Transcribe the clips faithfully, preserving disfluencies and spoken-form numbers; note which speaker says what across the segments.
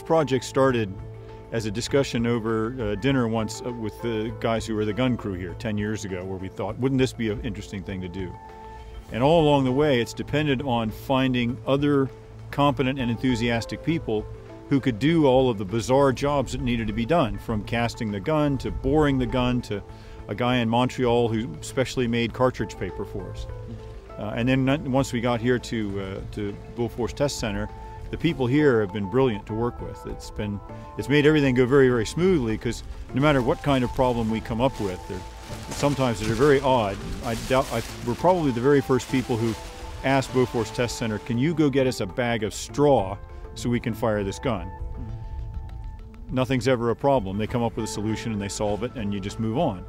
Speaker 1: project started as a discussion over uh, dinner once with the guys who were the gun crew here ten years ago, where we thought, wouldn't this be an interesting thing to do? And all along the way, it's depended on finding other competent and enthusiastic people who could do all of the bizarre jobs that needed to be done, from casting the gun to boring the gun to a guy in Montreal who specially made cartridge paper for us. Uh, and then once we got here to, uh, to Bull Force Test Center, the people here have been brilliant to work with. It's been, it's made everything go very, very smoothly, because no matter what kind of problem we come up with, they're, sometimes they're very odd. I doubt, I, we're probably the very first people who asked Bull Force Test Center, can you go get us a bag of straw so we can fire this gun? Mm-hmm. Nothing's ever a problem. They come up with a solution and they solve it, and you just move on.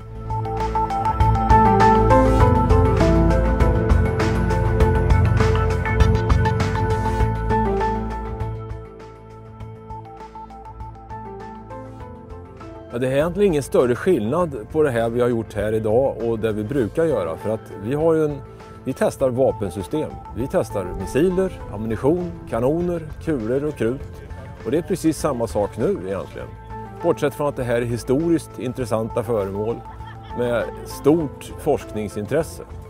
Speaker 2: Det är egentligen ingen större skillnad på det här vi har gjort här idag och det vi brukar göra, för att vi har ju en, vi testar vapensystem. Vi testar missiler, ammunition, kanoner, kulor och krut, och det är precis samma sak nu egentligen. Bortsett från att det här är historiskt intressanta föremål med stort forskningsintresse.